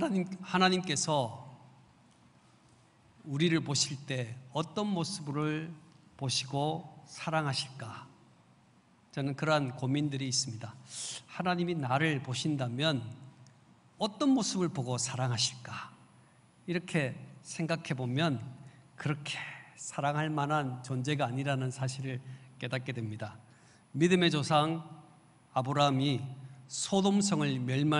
하나님께서 우리를 보실 때 어떤 모습을 보시고 사랑하실까? 저는 그러한 고민들이 있습니다. 하나님이 나를 보신다면 어떤 모습을 보고 사랑하실까? 이렇게 생각해 보면 그렇게 사랑할 만한 존재가 아니라는 사실을 깨닫게 됩니다. 믿음의 조상 아브라함이 소돔성을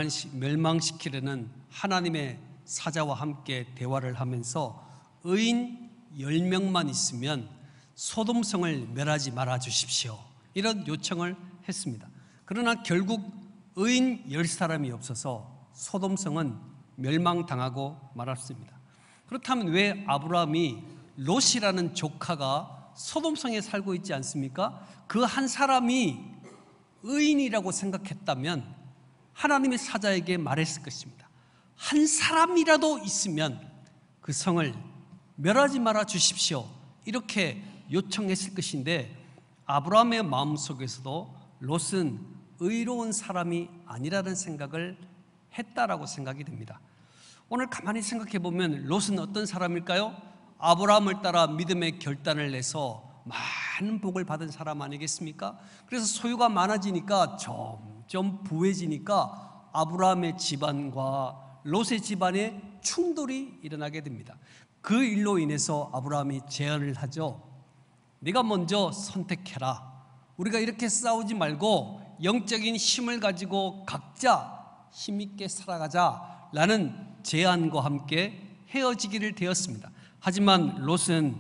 멸망시키려는 하나님의 사자와 함께 대화를 하면서 의인 10명만 있으면 소돔성을 멸하지 말아 주십시오, 이런 요청을 했습니다. 그러나 결국 의인 10사람이 없어서 소돔성은 멸망당하고 말았습니다. 그렇다면 왜 아브라함이 롯이라는 조카가 소돔성에 살고 있지 않습니까? 그 한 사람이 의인이라고 생각했다면 하나님의 사자에게 말했을 것입니다. 한 사람이라도 있으면 그 성을 멸하지 말아 주십시오, 이렇게 요청했을 것인데 아브라함의 마음속에서도 롯은 의로운 사람이 아니라는 생각을 했다라고 생각이 됩니다. 오늘 가만히 생각해 보면 롯은 어떤 사람일까요? 아브라함을 따라 믿음의 결단을 내서 많은 복을 받은 사람 아니겠습니까? 그래서 소유가 많아지니까 점점 부해지니까 아브라함의 집안과 롯의 집안에 충돌이 일어나게 됩니다. 그 일로 인해서 아브라함이 제안을 하죠. 네가 먼저 선택해라. 우리가 이렇게 싸우지 말고 영적인 힘을 가지고 각자 힘있게 살아가자라는 제안과 함께 헤어지기를 되었습니다. 하지만 롯은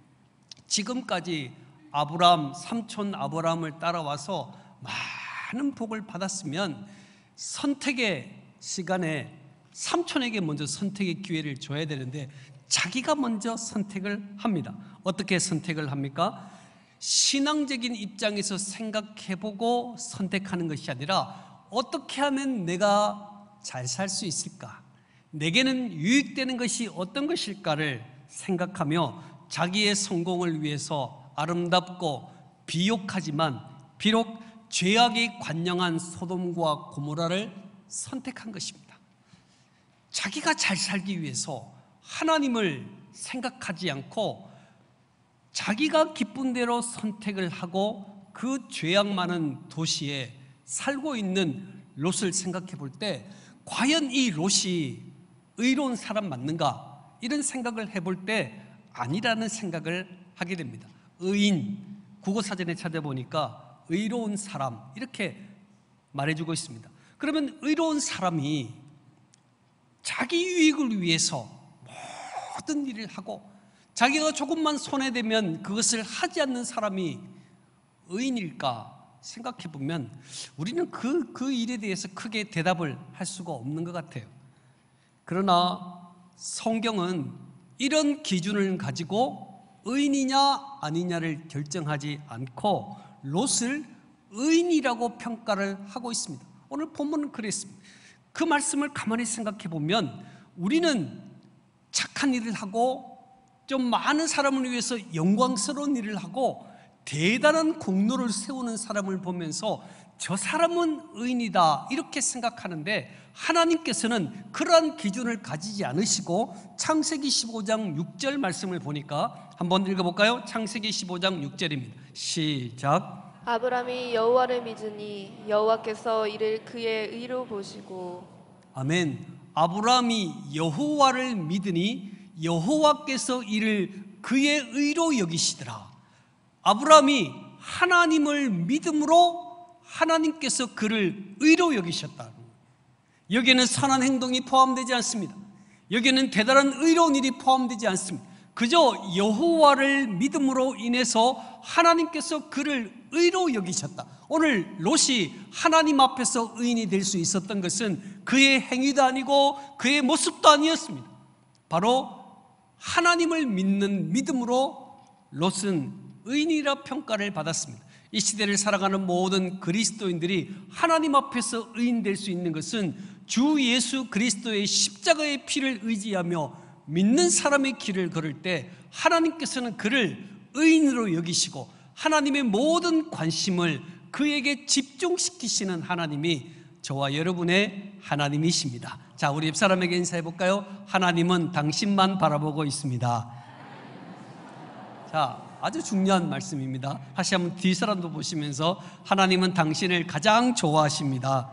지금까지 아브라함, 삼촌 아브라함을 따라와서 많은 복을 받았으면 선택의 시간에 삼촌에게 먼저 선택의 기회를 줘야 되는데 자기가 먼저 선택을 합니다. 어떻게 선택을 합니까? 신앙적인 입장에서 생각해보고 선택하는 것이 아니라 어떻게 하면 내가 잘 살 수 있을까? 내게는 유익되는 것이 어떤 것일까를 생각하며 자기의 성공을 위해서 아름답고 비옥하지만 비록 죄악이 관영한 소돔과 고모라를 선택한 것입니다. 자기가 잘 살기 위해서 하나님을 생각하지 않고 자기가 기쁜 대로 선택을 하고 그 죄악 많은 도시에 살고 있는 롯을 생각해 볼 때 과연 이 롯이 의로운 사람 맞는가? 이런 생각을 해볼 때 아니라는 생각을 하게 됩니다. 의인, 국어사전에 찾아보니까 의로운 사람 이렇게 말해주고 있습니다. 그러면 의로운 사람이 자기 유익을 위해서 모든 일을 하고 자기가 조금만 손해되면 그것을 하지 않는 사람이 의인일까 생각해 보면 우리는 그 일에 대해서 크게 대답을 할 수가 없는 것 같아요. 그러나 성경은 이런 기준을 가지고 의인이냐 아니냐를 결정하지 않고 롯을 의인이라고 평가를 하고 있습니다. 오늘 본문은 그랬습니다. 그 말씀을 가만히 생각해 보면 우리는 착한 일을 하고 좀 많은 사람을 위해서 영광스러운 일을 하고 대단한 공로를 세우는 사람을 보면서 저 사람은 의인이다 이렇게 생각하는데 하나님께서는 그러한 기준을 가지지 않으시고 창세기 15장 6절 말씀을 보니까 한번 읽어볼까요? 창세기 15장 6절입니다. 시작. 아브람이 여호와를 믿으니 여호와께서 이를 그의 의로 보시고. 아멘. 아브람이 여호와를 믿으니 여호와께서 이를 그의 의로 여기시더라. 아브람이 하나님을 믿음으로 하나님께서 그를 의로 여기셨다. 여기에는 선한 행동이 포함되지 않습니다. 여기에는 대단한 의로운 일이 포함되지 않습니다. 그저 여호와를 믿음으로 인해서 하나님께서 그를 의로 여기셨다. 오늘 롯이 하나님 앞에서 의인이 될 수 있었던 것은 그의 행위도 아니고 그의 모습도 아니었습니다. 바로 하나님을 믿는 믿음으로 롯은 의인이라 평가를 받았습니다. 이 시대를 살아가는 모든 그리스도인들이 하나님 앞에서 의인 될 수 있는 것은 주 예수 그리스도의 십자가의 피를 의지하며 믿는 사람의 길을 걸을 때 하나님께서는 그를 의인으로 여기시고 하나님의 모든 관심을 그에게 집중시키시는 하나님이 저와 여러분의 하나님이십니다. 자, 우리 옆사람에게 인사해 볼까요? 하나님은 당신만 바라보고 있습니다. 자, 아주 중요한 말씀입니다. 다시 한번 뒤 사람도 보시면서 하나님은 당신을 가장 좋아하십니다.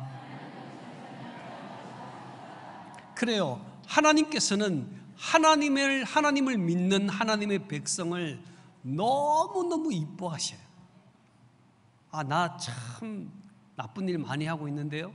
그래요. 하나님께서는 하나님을 믿는 하나님의 백성을 너무너무 이뻐하셔요. 나 참 나쁜 일 많이 하고 있는데요,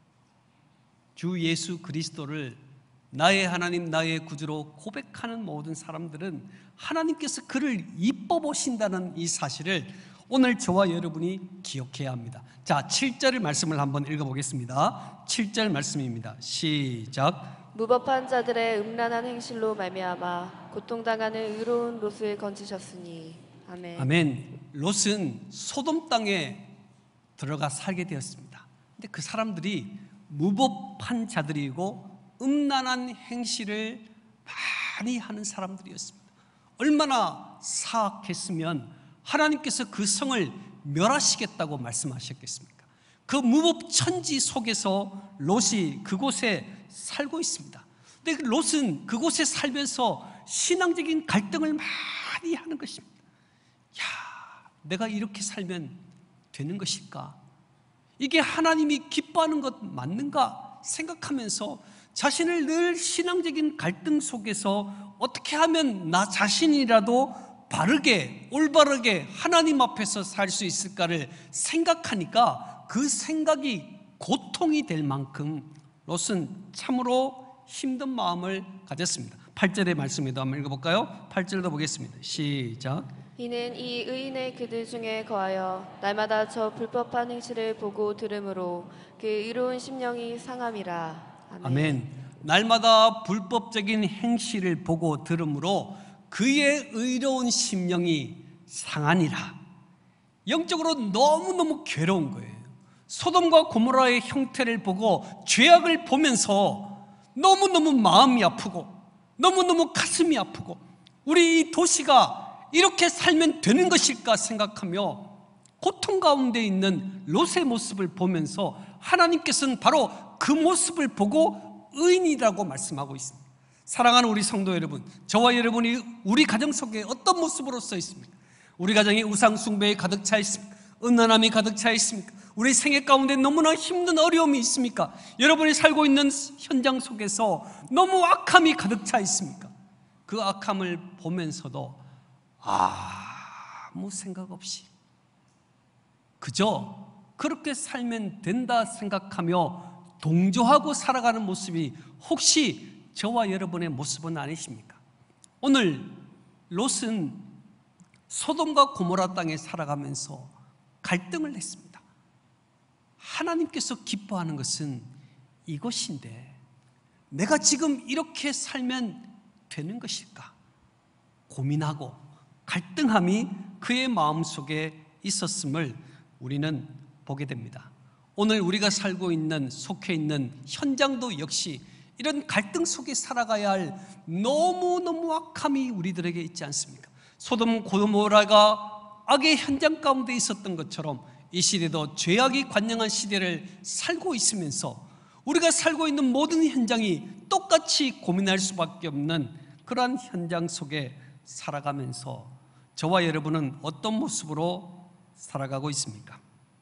주 예수 그리스도를 나의 하나님, 나의 구주로 고백하는 모든 사람들은 하나님께서 그를 이뻐 보신다는 이 사실을 오늘 저와 여러분이 기억해야 합니다. 자, 7절 말씀을 한번 읽어보겠습니다. 7절 말씀입니다. 시작. 무법한 자들의 음란한 행실로 말미암아 고통당하는 의로운 롯을 건지셨으니. 아멘. 아멘. 롯은 소돔 땅에 들어가 살게 되었습니다. 근데 그 사람들이 무법한 자들이고 음란한 행실을 많이 하는 사람들이었습니다. 얼마나 사악했으면 하나님께서 그 성을 멸하시겠다고 말씀하셨겠습니까? 그 무법천지 속에서 롯이 그곳에 살고 있습니다. 근데 롯은 그곳에 살면서 신앙적인 갈등을 많이 하는 것입니다. 내가 이렇게 살면 되는 것일까? 이게 하나님이 기뻐하는 것 맞는가 생각하면서 자신을 늘 신앙적인 갈등 속에서 어떻게 하면 나 자신이라도 바르게, 올바르게 하나님 앞에서 살 수 있을까를 생각하니까 그 생각이 고통이 될 만큼 롯은 참으로 힘든 마음을 가졌습니다. 8절의 말씀에도 한번 읽어볼까요? 8절도 보겠습니다. 시작. 이는 이 의인의 그들 중에 거하여 날마다 저 불법한 행실을 보고 들으므로 그 의로운 심령이 상함이라. 아멘. 아멘. 날마다 불법적인 행실을 보고 들으므로 그의 의로운 심령이 상하니라. 영적으로 너무너무 괴로운 거예요. 소돔과 고모라의 형태를 보고 죄악을 보면서 너무너무 마음이 아프고 너무너무 가슴이 아프고 우리 이 도시가 이렇게 살면 되는 것일까 생각하며 고통 가운데 있는 롯의 모습을 보면서 하나님께서는 바로 그 모습을 보고 의인이라고 말씀하고 있습니다. 사랑하는 우리 성도 여러분, 저와 여러분이 우리 가정 속에 어떤 모습으로 써 있습니까? 우리 가정에 우상 숭배에 가득 차 있습니까? 음란함이 가득 차 있습니까? 우리 생애 가운데 너무나 힘든 어려움이 있습니까? 여러분이 살고 있는 현장 속에서 너무 악함이 가득 차 있습니까? 그 악함을 보면서도 아무 생각 없이 그저 그렇게 살면 된다 생각하며 동조하고 살아가는 모습이 혹시 저와 여러분의 모습은 아니십니까? 오늘 롯은 소돔과 고모라 땅에 살아가면서 갈등을 했습니다. 하나님께서 기뻐하는 것은 이것인데 내가 지금 이렇게 살면 되는 것일까? 고민하고 갈등함이 그의 마음속에 있었음을 우리는 보게 됩니다. 오늘 우리가 살고 있는, 속해 있는 현장도 역시 이런 갈등 속에 살아가야 할 너무너무 악함이 우리들에게 있지 않습니까? 소돔 고모라가 악의 현장 가운데 있었던 것처럼 이 시대도 죄악이 관영한 시대를 살고 있으면서 우리가 살고 있는 모든 현장이 똑같이 고민할 수밖에 없는 그러한 현장 속에 살아가면서 저와 여러분은 어떤 모습으로 살아가고 있습니까?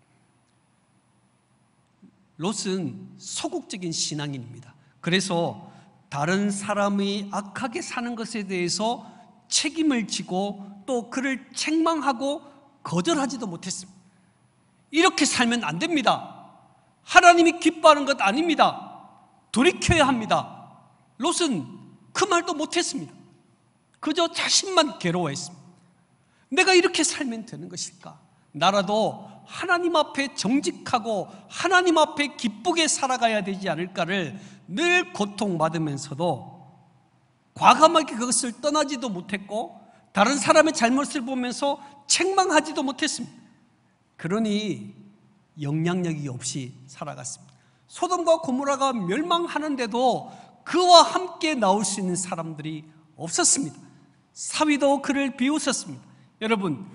롯은 소극적인 신앙인입니다. 그래서 다른 사람이 악하게 사는 것에 대해서 책임을 지고 또 그를 책망하고 거절하지도 못했습니다. 이렇게 살면 안 됩니다. 하나님이 기뻐하는 것 아닙니다. 돌이켜야 합니다. 롯은 그 말도 못했습니다. 그저 자신만 괴로워했습니다. 내가 이렇게 살면 되는 것일까? 나라도 하나님 앞에 정직하고 하나님 앞에 기쁘게 살아가야 되지 않을까를 늘 고통받으면서도 과감하게 그것을 떠나지도 못했고 다른 사람의 잘못을 보면서 책망하지도 못했습니다. 그러니 영향력이 없이 살아갔습니다. 소돔과 고모라가 멸망하는데도 그와 함께 나올 수 있는 사람들이 없었습니다. 사위도 그를 비웃었습니다. 여러분,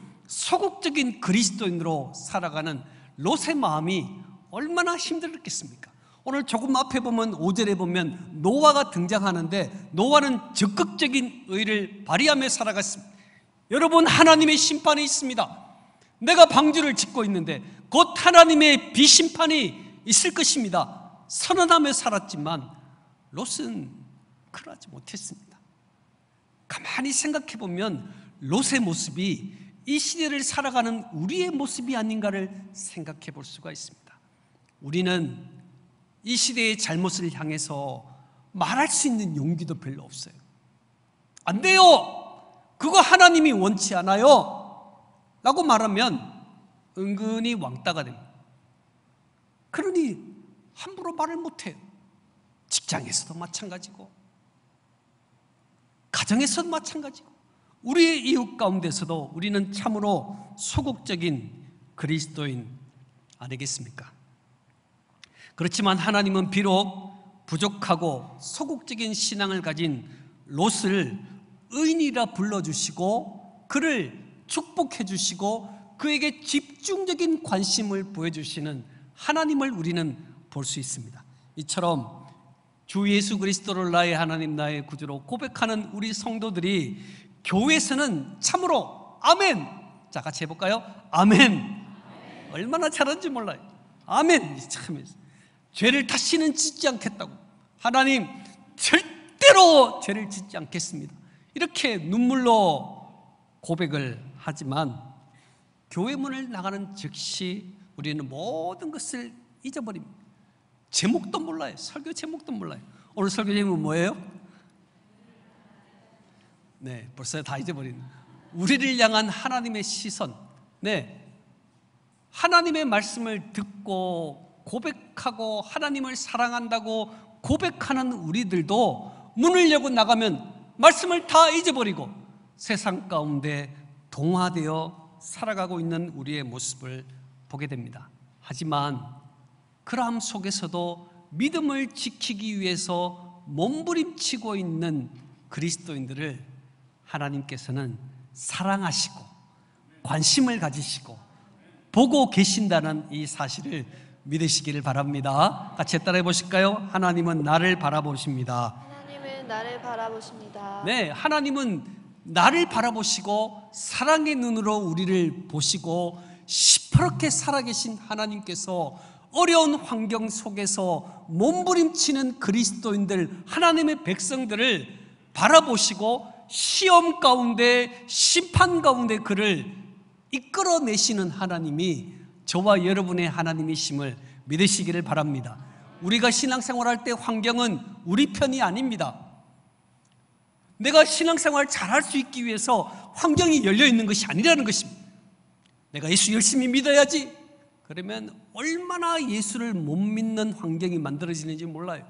소극적인 그리스도인으로 살아가는 롯의 마음이 얼마나 힘들었겠습니까? 오늘 조금 앞에 보면 5절에 보면 노아가 등장하는데 노아는 적극적인 의를 발휘하며 살아갔습니다. 여러분, 하나님의 심판이 있습니다. 내가 방주를 짓고 있는데 곧 하나님의 비심판이 있을 것입니다. 선언하며 살았지만 롯은 그러하지 못했습니다. 가만히 생각해 보면 롯의 모습이 이 시대를 살아가는 우리의 모습이 아닌가를 생각해 볼 수가 있습니다. 우리는 이 시대의 잘못을 향해서 말할 수 있는 용기도 별로 없어요. 안 돼요! 그거 하나님이 원치 않아요! 라고 말하면 은근히 왕따가 됩니다. 그러니 함부로 말을 못해요. 직장에서도 마찬가지고 가정에서도 마찬가지고 우리의 이웃 가운데서도 우리는 참으로 소극적인 그리스도인 아니겠습니까? 그렇지만 하나님은 비록 부족하고 소극적인 신앙을 가진 롯을 의인이라 불러주시고 그를 축복해 주시고 그에게 집중적인 관심을 보여주시는 하나님을 우리는 볼 수 있습니다. 이처럼 주 예수 그리스도를 나의 하나님 나의 구주로 고백하는 우리 성도들이 교회에서는 참으로 아멘! 자, 같이 해볼까요? 아멘! 얼마나 잘하는지 몰라요. 아멘! 참, 죄를 다시는 짓지 않겠다고, 하나님 절대로 죄를 짓지 않겠습니다, 이렇게 눈물로 고백을 하지만 교회 문을 나가는 즉시 우리는 모든 것을 잊어버립니다. 제목도 몰라요. 설교 제목도 몰라요. 오늘 설교 제목은 뭐예요? 네, 벌써 다 잊어버린, 우리를 향한 하나님의 시선. 네, 하나님의 말씀을 듣고 고백하고 하나님을 사랑한다고 고백하는 우리들도 문을 열고 나가면 말씀을 다 잊어버리고 세상 가운데 동화되어 살아가고 있는 우리의 모습을 보게 됩니다. 하지만 그러함 속에서도 믿음을 지키기 위해서 몸부림치고 있는 그리스도인들을 하나님께서는 사랑하시고 관심을 가지시고 보고 계신다는 이 사실을 믿으시기를 바랍니다. 같이 따라해 보실까요? 하나님은 나를 바라보십니다. 하나님은 나를 바라보십니다. 네, 하나님은 나를 바라보시고 사랑의 눈으로 우리를 보시고 시퍼렇게 살아계신 하나님께서 어려운 환경 속에서 몸부림치는 그리스도인들, 하나님의 백성들을 바라보시고 시험 가운데 심판 가운데 그를 이끌어내시는 하나님이 저와 여러분의 하나님이심을 믿으시기를 바랍니다. 우리가 신앙생활할 때 환경은 우리 편이 아닙니다. 내가 신앙생활을 잘할 수 있기 위해서 환경이 열려있는 것이 아니라는 것입니다. 내가 예수 열심히 믿어야지, 그러면 얼마나 예수를 못 믿는 환경이 만들어지는지 몰라요.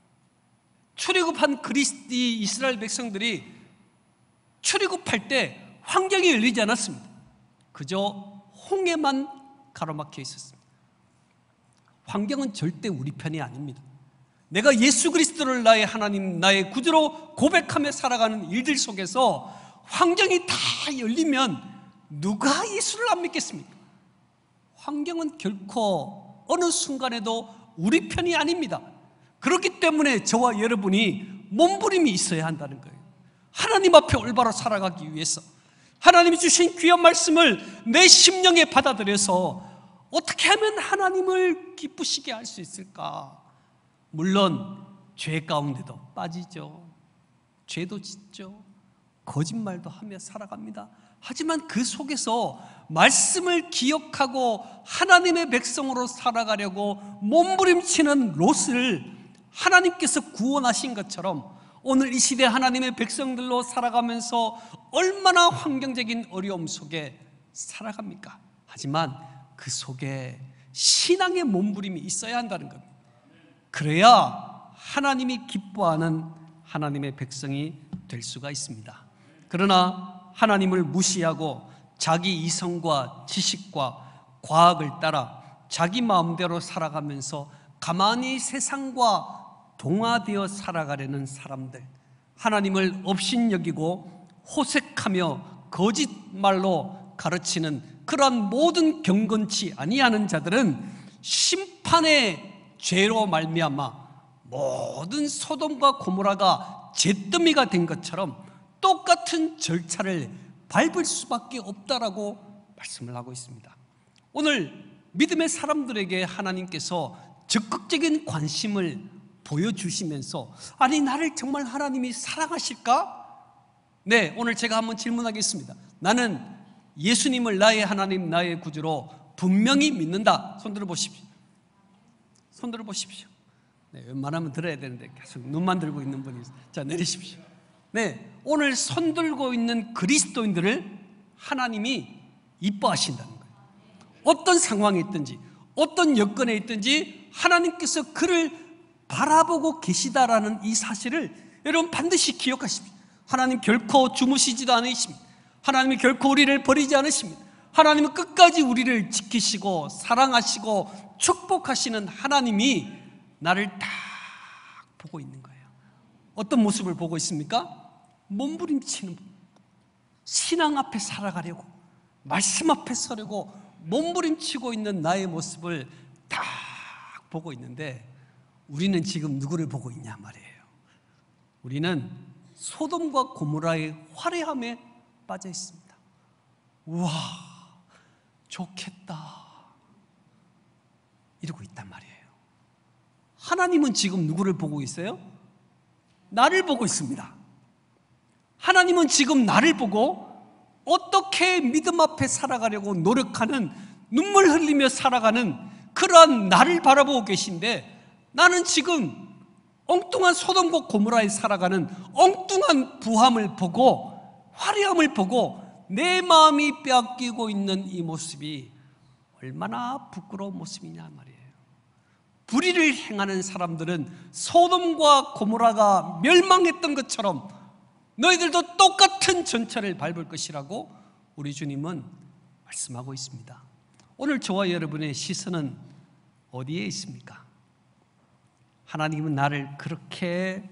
출애굽한 이스라엘 백성들이 출애굽할 때 환경이 열리지 않았습니다. 그저 홍해만 가로막혀 있었습니다. 환경은 절대 우리 편이 아닙니다. 내가 예수 그리스도를 나의 하나님, 나의 구주로 고백하며 살아가는 일들 속에서 환경이 다 열리면 누가 예수를 안 믿겠습니까? 환경은 결코 어느 순간에도 우리 편이 아닙니다. 그렇기 때문에 저와 여러분이 몸부림이 있어야 한다는 거예요. 하나님 앞에 올바로 살아가기 위해서 하나님이 주신 귀한 말씀을 내 심령에 받아들여서 어떻게 하면 하나님을 기쁘시게 할 수 있을까? 물론 죄 가운데도 빠지죠. 죄도 짓죠. 거짓말도 하며 살아갑니다. 하지만 그 속에서 말씀을 기억하고 하나님의 백성으로 살아가려고 몸부림치는 롯을 하나님께서 구원하신 것처럼 오늘 이 시대 하나님의 백성들로 살아가면서 얼마나 환경적인 어려움 속에 살아갑니까? 하지만 그 속에 신앙의 몸부림이 있어야 한다는 겁니다. 그래야 하나님이 기뻐하는 하나님의 백성이 될 수가 있습니다. 그러나 하나님을 무시하고 자기 이성과 지식과 과학을 따라 자기 마음대로 살아가면서 가만히 세상과 동화되어 살아가려는 사람들, 하나님을 업신여기고 호색하며 거짓말로 가르치는 그러한 모든 경건치 아니하는 자들은 심판의 죄로 말미암아 모든 소돔과 고모라가 잿더미가 된 것처럼 똑같은 절차를 밟을 수밖에 없다라고 말씀을 하고 있습니다. 오늘 믿음의 사람들에게 하나님께서 적극적인 관심을 보여주시면서, 아니 나를 정말 하나님이 사랑하실까? 네, 오늘 제가 한번 질문하겠습니다. 나는 예수님을 나의 하나님, 나의 구주로 분명히 믿는다. 손 들어보십시오. 손 들어보십시오. 네, 웬만하면 들어야 되는데 계속 눈만 들고 있는 분이 있어요. 자, 내리십시오. 네, 오늘 손 들고 있는 그리스도인들을 하나님이 이뻐하신다는 거예요. 어떤 상황에 있든지 어떤 여건에 있든지 하나님께서 그를 바라보고 계시다라는 이 사실을 여러분 반드시 기억하십시오. 하나님 결코 주무시지도 않으십니다. 하나님이 결코 우리를 버리지 않으십니다. 하나님은 끝까지 우리를 지키시고 사랑하시고 축복하시는 하나님이 나를 딱 보고 있는 거예요. 어떤 모습을 보고 있습니까? 몸부림치는, 신앙 앞에 살아가려고, 말씀 앞에 서려고 몸부림치고 있는 나의 모습을 딱 보고 있는데, 우리는 지금 누구를 보고 있냐 말이에요. 우리는 소돔과 고모라의 화려함에 빠져 있습니다. 우와, 좋겠다 이러고 있단 말이에요. 하나님은 지금 누구를 보고 있어요? 나를 보고 있습니다. 하나님은 지금 나를 보고 어떻게 믿음 앞에 살아가려고 노력하는, 눈물 흘리며 살아가는 그러한 나를 바라보고 계신데, 나는 지금 엉뚱한 소돔과 고모라에 살아가는 엉뚱한 부함을 보고, 화려함을 보고 내 마음이 빼앗기고 있는 이 모습이 얼마나 부끄러운 모습이냐 말이에요. 불의를 행하는 사람들은 소돔과 고모라가 멸망했던 것처럼 너희들도 똑같은 전차를 밟을 것이라고 우리 주님은 말씀하고 있습니다. 오늘 저와 여러분의 시선은 어디에 있습니까? 하나님은 나를 그렇게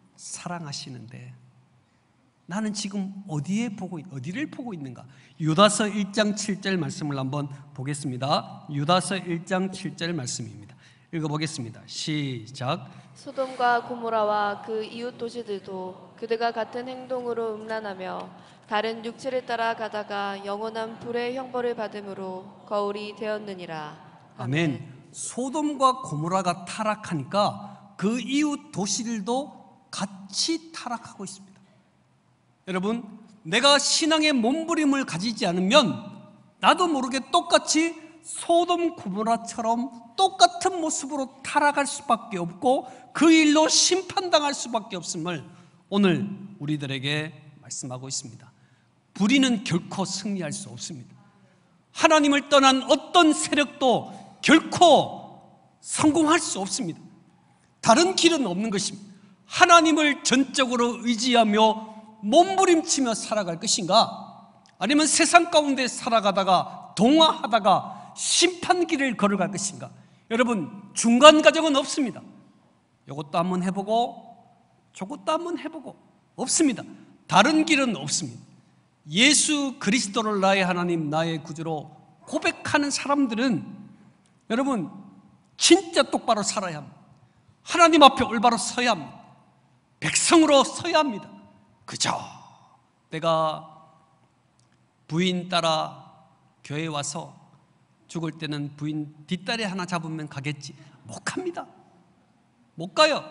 사랑하시는데 나는 지금 어디를 보고 있는가? 유다서 1장 7절 말씀을 한번 보겠습니다. 유다서 1장 7절 말씀입니다. 읽어보겠습니다. 시작. 소돔과 고모라와 그 이웃 도시들도 그들과 같은 행동으로 음란하며 다른 육체를 따라 가다가 영원한 불의 형벌을 받음으로 거울이 되었느니라. 아멘. 소돔과 고모라가 타락하니까 그 이웃 도시들도 같이 타락하고 있습니다. 여러분, 내가 신앙의 몸부림을 가지지 않으면 나도 모르게 똑같이 소돔 고모라처럼 똑같은 모습으로 타락할 수밖에 없고 그 일로 심판당할 수밖에 없음을 오늘 우리들에게 말씀하고 있습니다. 불의는 결코 승리할 수 없습니다. 하나님을 떠난 어떤 세력도 결코 성공할 수 없습니다. 다른 길은 없는 것입니다. 하나님을 전적으로 의지하며 몸부림치며 살아갈 것인가? 아니면 세상 가운데 살아가다가 동화하다가 심판길을 걸어갈 것인가? 여러분, 중간 과정은 없습니다. 이것도 한번 해보고 저것도 한번 해보고 없습니다. 다른 길은 없습니다. 예수 그리스도를 나의 하나님, 나의 구주로 고백하는 사람들은 여러분 진짜 똑바로 살아야 합니다. 하나님 앞에 올바로 서야 합니다. 백성으로 서야 합니다. 그저 내가 부인 따라 교회에 와서 죽을 때는 부인 뒷다리 하나 잡으면 가겠지, 못 갑니다. 못 가요.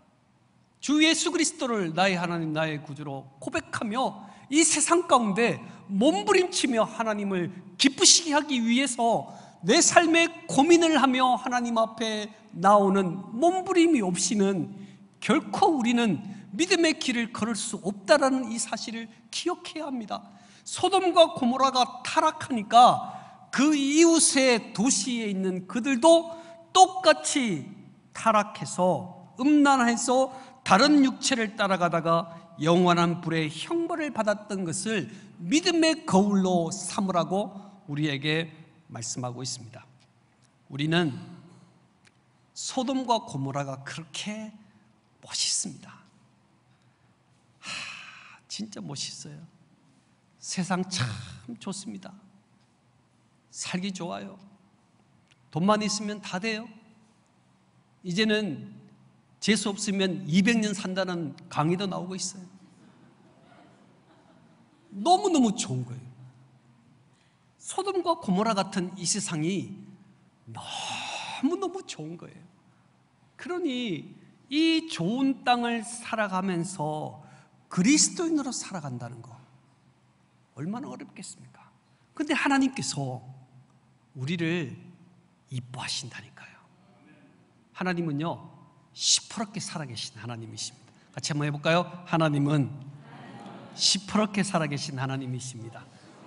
주 예수 그리스도를 나의 하나님, 나의 구주로 고백하며 이 세상 가운데 몸부림치며 하나님을 기쁘시게 하기 위해서 내 삶에 고민을 하며 하나님 앞에 나오는 몸부림이 없이는 결코 우리는 믿음의 길을 걸을 수 없다라는 이 사실을 기억해야 합니다. 소돔과 고모라가 타락하니까 그 이웃의 도시에 있는 그들도 똑같이 타락해서 음란해서 다른 육체를 따라가다가 영원한 불의 형벌을 받았던 것을 믿음의 거울로 삼으라고 우리에게 말씀하고 있습니다. 우리는 소돔과 고모라가 그렇게 멋있습니다. 진짜 멋있어요. 세상 참 좋습니다. 살기 좋아요. 돈만 있으면 다 돼요. 이제는 재수 없으면 200년 산다는 강의도 나오고 있어요. 너무너무 좋은 거예요. 소돔과 고모라 같은 이 세상이 너무너무 좋은 거예요. 그러니 이 좋은 땅을 살아가면서 그리스도인으로 살아간다는 거 얼마나 어렵겠습니까? 그런데 하나님께서 우리를 이뻐하신다니까요. 하나님은요 시퍼렇게 살아계신 하나님이십니다. 같이 한번 해볼까요? 하나님은 시퍼렇게 살아계신 하나님이십니다.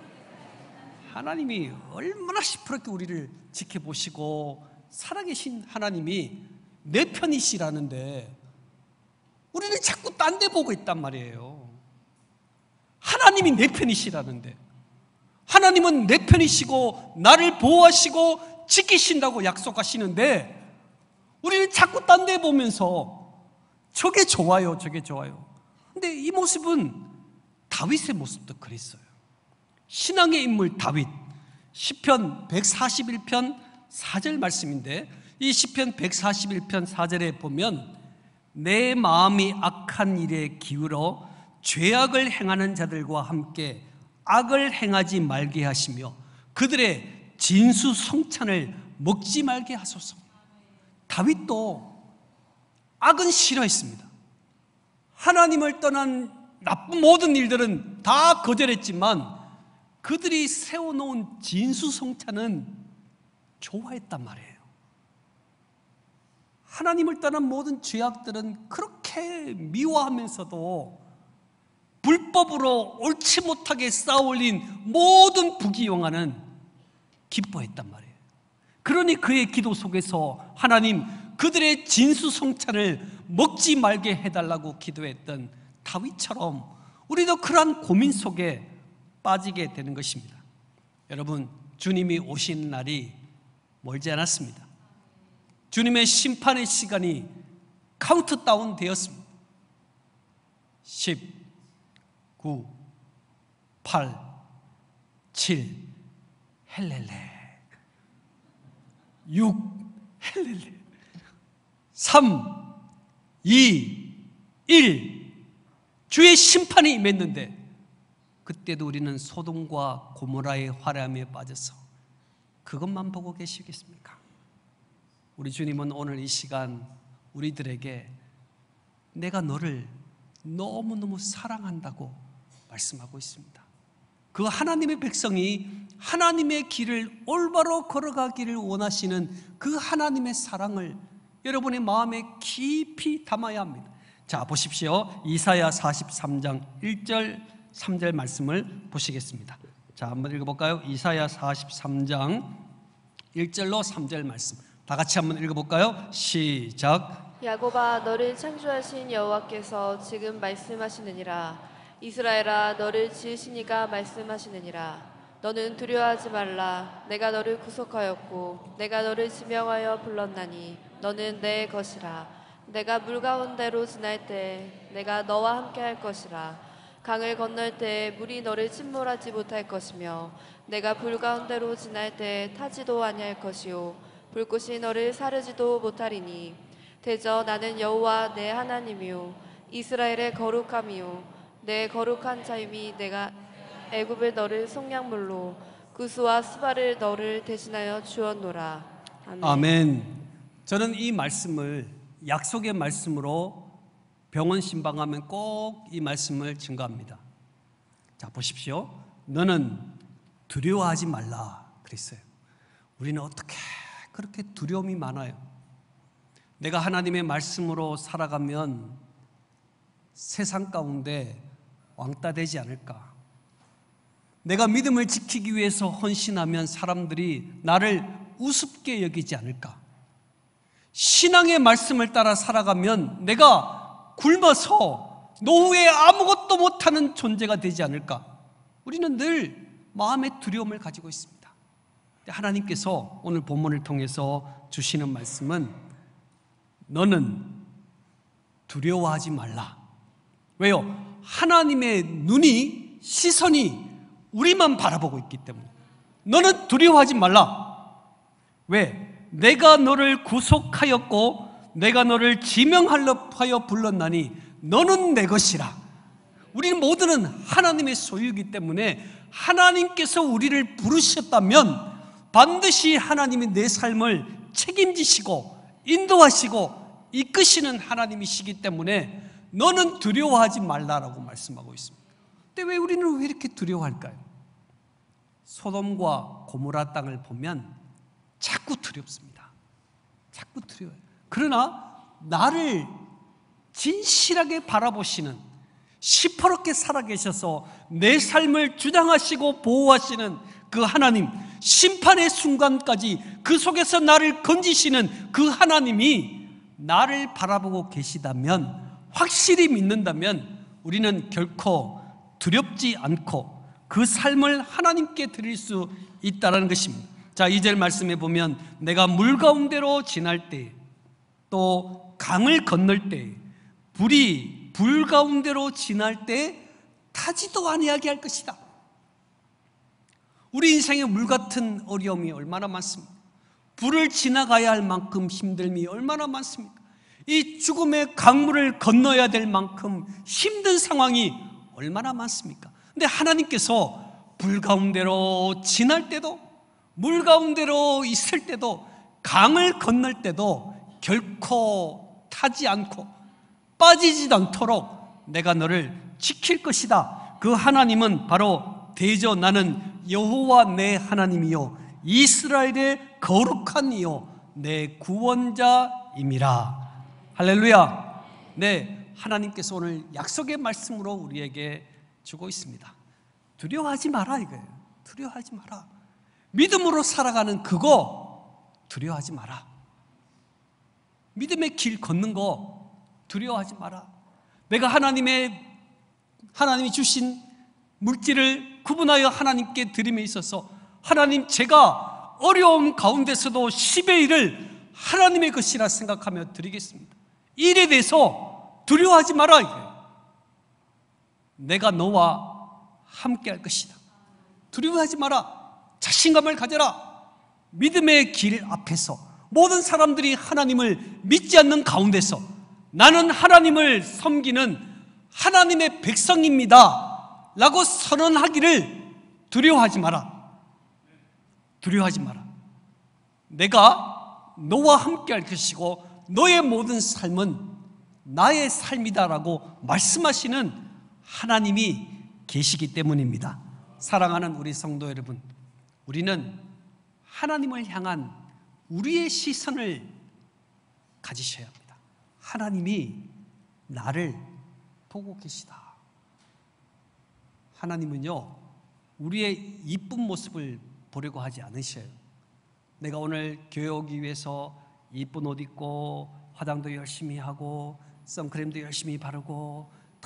하나님이 얼마나 시퍼렇게 우리를 지켜보시고 살아계신 하나님이 내 편이시라는데 우리는 자꾸 딴 데 보고 있단 말이에요. 하나님이 내 편이시라는데, 하나님은 내 편이시고 나를 보호하시고 지키신다고 약속하시는데 우리는 자꾸 딴 데 보면서 저게 좋아요, 저게 좋아요. 근데 이 모습은 다윗의 모습도 그랬어요. 신앙의 인물 다윗, 시편 141편 4절 말씀인데, 이 시편 141편 4절에 보면 내 마음이 악한 일에 기울어 죄악을 행하는 자들과 함께 악을 행하지 말게 하시며 그들의 진수성찬을 먹지 말게 하소서. 다윗도 악은 싫어했습니다. 하나님을 떠난 나쁜 모든 일들은 다 거절했지만 그들이 세워놓은 진수성찬은 좋아했단 말이에요. 하나님을 떠난 모든 죄악들은 그렇게 미워하면서도 불법으로 옳지 못하게 쌓아올린 모든 부귀영화는 기뻐했단 말이에요. 그러니 그의 기도 속에서 하나님 그들의 진수성찬을 먹지 말게 해달라고 기도했던 다윗처럼 우리도 그러한 고민 속에 빠지게 되는 것입니다. 여러분, 주님이 오신 날이 멀지 않았습니다. 주님의 심판의 시간이 카운트다운 되었습니다. 10, 9, 8, 7, 헬렐레. 6, 헬렐레. 3, 2, 1. 주의 심판이 임했는데 그때도 우리는 소돔과 고모라의 화려함에 빠져서 그것만 보고 계시겠습니까? 우리 주님은 오늘 이 시간 우리들에게 내가 너를 너무너무 사랑한다고 말씀하고 있습니다. 그 하나님의 백성이 하나님의 길을 올바로 걸어가기를 원하시는 그 하나님의 사랑을 여러분의 마음에 깊이 담아야 합니다. 자, 보십시오. 이사야 43장 1절 3절 말씀을 보시겠습니다. 자, 한번 읽어볼까요? 이사야 43장 1절로 3절 말씀 다 같이 한번 읽어볼까요? 시작. 야곱아, 너를 창조하신 여호와께서 지금 말씀하시느니라. 이스라엘아, 너를 지으신 이가 말씀하시느니라. 너는 두려워하지 말라. 내가 너를 구속하였고 내가 너를 지명하여 불렀나니 너는 내 것이라. 내가 물 가운데로 지날 때 내가 너와 함께 할 것이라. 강을 건널 때 물이 너를 침몰하지 못할 것이며 내가 불 가운데로 지날 때 타지도 아니할 것이요 불꽃이 너를 사르지도 못하리니 대저 나는 여호와 내 하나님이요 이스라엘의 거룩함이요 내 거룩한 자임이 내가 애굽을 너를 속량물로 구스와 스바를 너를 대신하여 주었노라. 아멘. 아멘. 저는 이 말씀을 약속의 말씀으로 병원 신방하면 꼭 이 말씀을 증거합니다. 자, 보십시오. 너는 두려워하지 말라 그랬어요. 우리는 어떻게 그렇게 두려움이 많아요? 내가 하나님의 말씀으로 살아가면 세상 가운데 왕따 되지 않을까? 내가 믿음을 지키기 위해서 헌신하면 사람들이 나를 우습게 여기지 않을까? 신앙의 말씀을 따라 살아가면 내가 굶어서 노후에 아무것도 못하는 존재가 되지 않을까? 우리는 늘 마음의 두려움을 가지고 있습니다. 하나님께서 오늘 본문을 통해서 주시는 말씀은 너는 두려워하지 말라. 왜요? 하나님의 눈이, 시선이 우리만 바라보고 있기 때문에 너는 두려워하지 말라. 왜? 내가 너를 구속하였고 내가 너를 지명하여 불렀나니 너는 내 것이라. 우리 모두는 하나님의 소유이기 때문에 하나님께서 우리를 부르셨다면 반드시 하나님이 내 삶을 책임지시고 인도하시고 이끄시는 하나님이시기 때문에 너는 두려워하지 말라라고 말씀하고 있습니다. 근데 왜 우리는 왜 이렇게 두려워할까요? 소돔과 고모라 땅을 보면 자꾸 두렵습니다. 자꾸 두려워요. 그러나 나를 진실하게 바라보시는, 시퍼렇게 살아계셔서 내 삶을 주장하시고 보호하시는 그 하나님, 심판의 순간까지 그 속에서 나를 건지시는 그 하나님이 나를 바라보고 계시다면, 확실히 믿는다면 우리는 결코 두렵지 않고 그 삶을 하나님께 드릴 수 있다는 것입니다. 자, 2절 말씀에 보면 내가 물 가운데로 지날 때, 또 강을 건널 때, 불 가운데로 지날 때 타지도 아니하게 할 것이다. 우리 인생에 물 같은 어려움이 얼마나 많습니까? 불을 지나가야 할 만큼 힘듦이 얼마나 많습니까? 이 죽음의 강물을 건너야 될 만큼 힘든 상황이 얼마나 많습니까? 근데 하나님께서 불 가운데로 지날 때도, 물 가운데로 있을 때도, 강을 건널 때도 결코 타지 않고 빠지지 않도록 내가 너를 지킬 것이다. 그 하나님은 바로 대저 나는 여호와 내 하나님이요 이스라엘의 거룩한 이요 내 구원자임이라. 할렐루야. 네, 하나님께서 오늘 약속의 말씀으로 우리에게 주고 있습니다. 두려워하지 마라 이거예요. 두려워하지 마라. 믿음으로 살아가는 그거 두려워하지 마라. 믿음의 길 걷는 거 두려워하지 마라. 내가 하나님이 주신 물질을 구분하여 하나님께 드림에 있어서 하나님, 제가 어려움 가운데서도 10의 1을 하나님의 것이라 생각하며 드리겠습니다. 일에 대해서 두려워하지 마라 이거예요. 내가 너와 함께 할 것이다. 두려워하지 마라. 자신감을 가져라. 믿음의 길 앞에서 모든 사람들이 하나님을 믿지 않는 가운데서 나는 하나님을 섬기는 하나님의 백성입니다 라고 선언하기를 두려워하지 마라. 두려워하지 마라. 내가 너와 함께 할 것이고 너의 모든 삶은 나의 삶이다라고 말씀하시는 하나님이 계시기 때문입니다. 사랑하는 우리 성도 여러분, 우리는 하나님을 향한 우리의 시선을 가지셔야 합니다. 하나님이 나를 보고 계시다. 하나님은요, 우리의 이쁜 모습을 보려고 하지 않으셔요. 내가 오늘 교회 오기 위해서 이쁜 옷 입고 화장도 열심히 하고 선크림도 열심히 바르고 다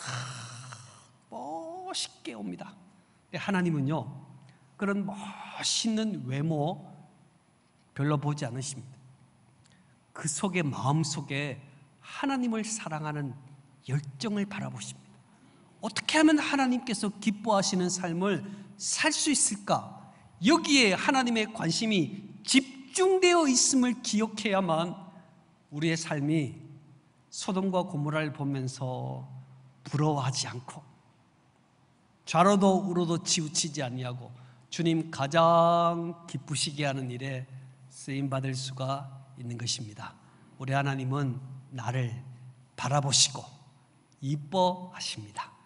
멋있게 옵니다. 하나님은요, 그런 멋있는 외모 별로 보지 않으십니다. 그 속에, 마음 속에 하나님을 사랑하는 열정을 바라보십니다. 어떻게 하면 하나님께서 기뻐하시는 삶을 살 수 있을까? 여기에 하나님의 관심이 집중되어 있음을 기억해야만 우리의 삶이 소돔과 고모라를 보면서 부러워하지 않고 좌로도 우로도 치우치지 아니하고 주님 가장 기쁘시게 하는 일에 쓰임받을 수가 있는 것입니다. 우리 하나님은 나를 바라보시고 이뻐하십니다.